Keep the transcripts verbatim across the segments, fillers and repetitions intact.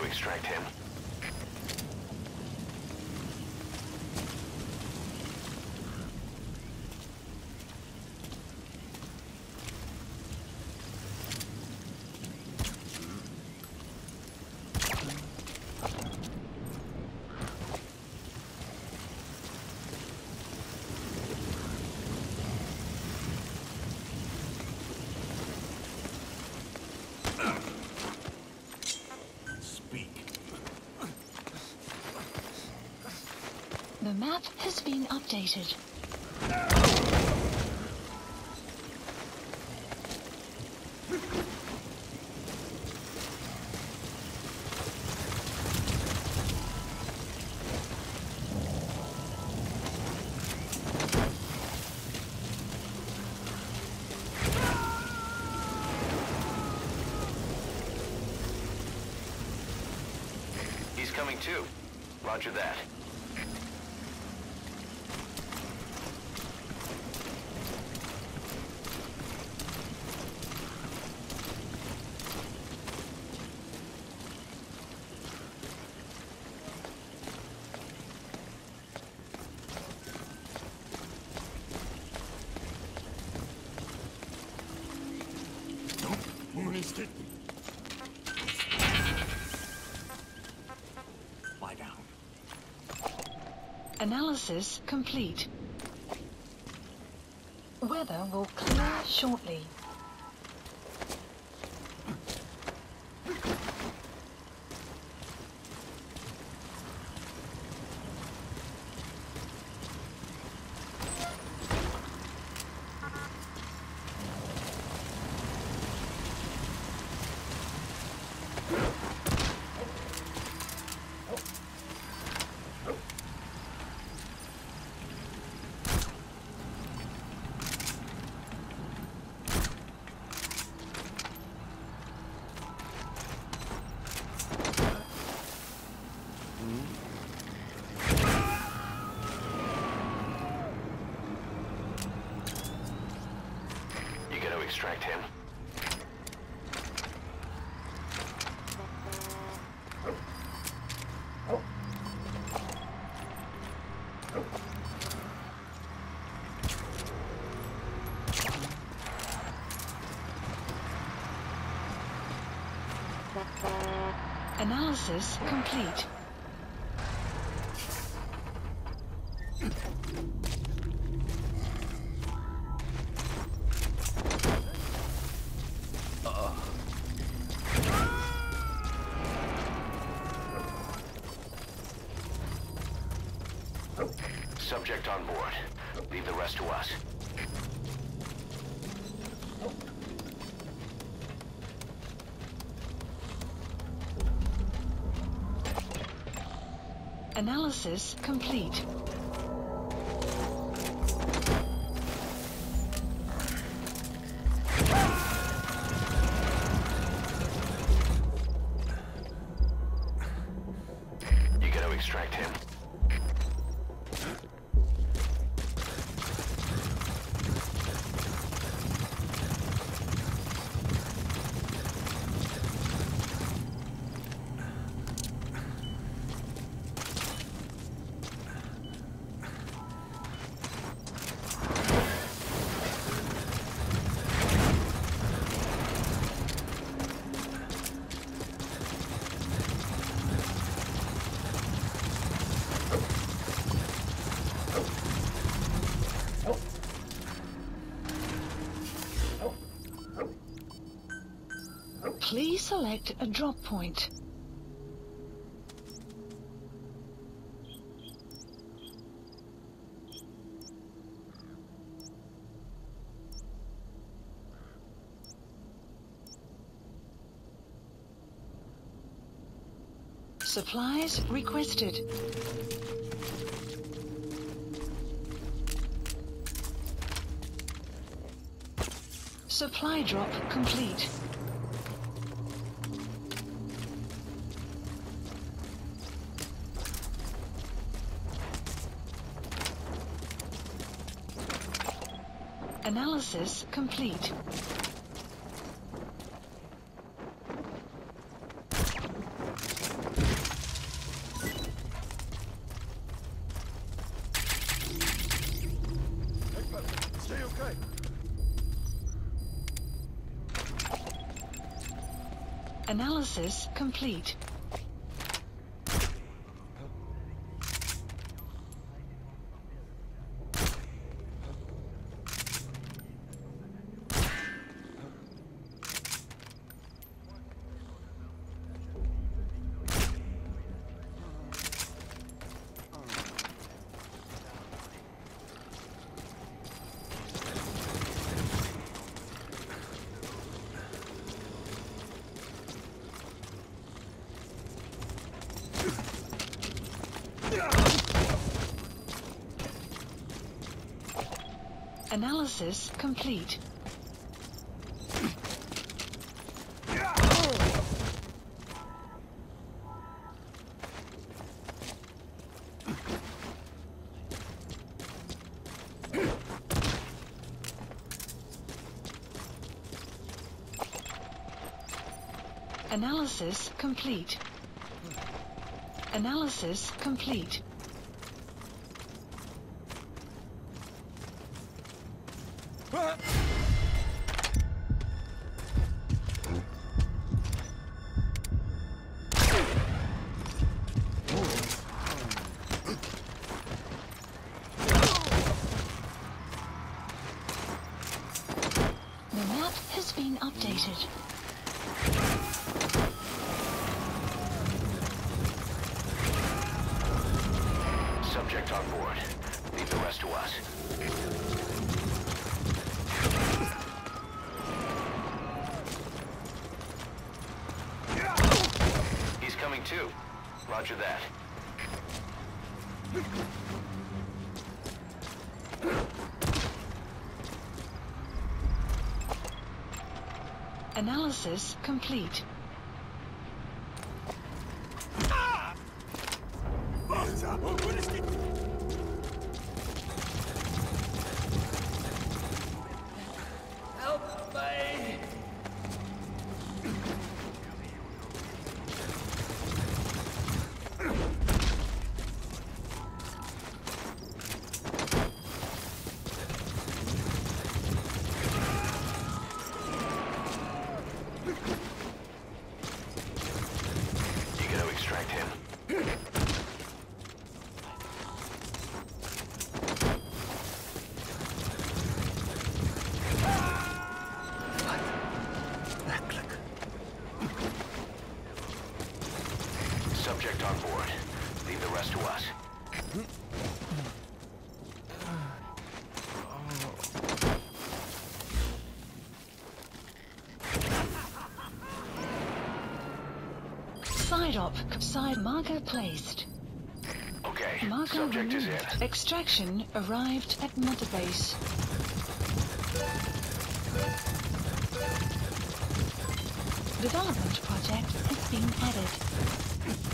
extract him. The map has been updated. He's coming too. Roger that. Lie down. Analysis complete. Weather will clear shortly. You gonna extract him? Analysis complete. Subject on board. Leave the rest to us. Analysis complete. You gonna extract him? Please select a drop point. Supplies requested. Supply drop complete. Analysis complete. Analysis complete. Analysis complete. Analysis complete. Analysis complete. The map has been updated. Subject on board. Leave the rest to us. He's coming too. Roger that. Analysis complete. Help me! You gotta extract him. Subject on board. Leave the rest to us. Side op. Side marker placed. Okay, Marker subject is removed. in. Extraction arrived at Mother Base. Development project has been added.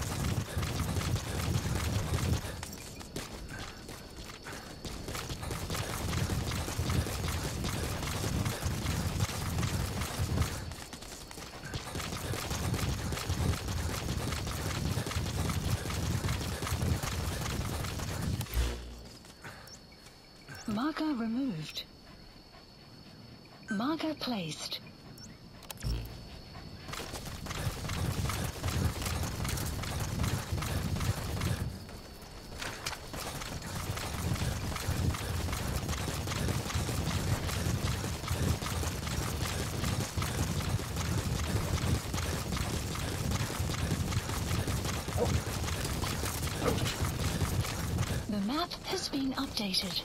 Marker removed. Marker placed. The map has been updated.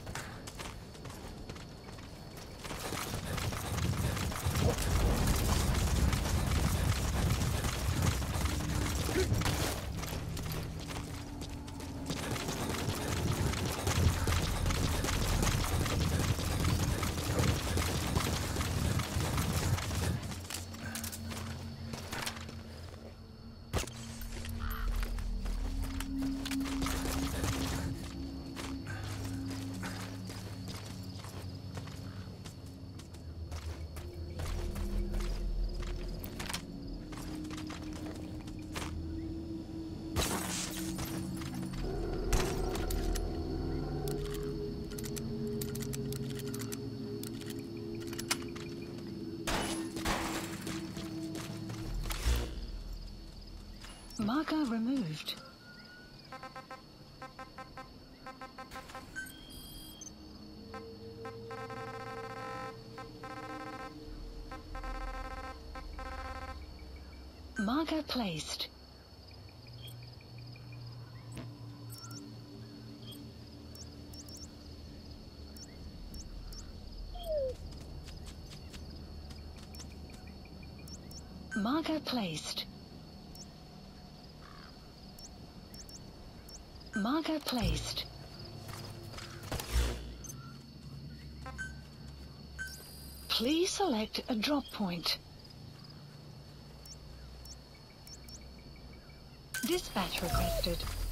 Marker removed. Marker placed. Marker placed. Marker placed. Please select a drop point. Dispatch requested.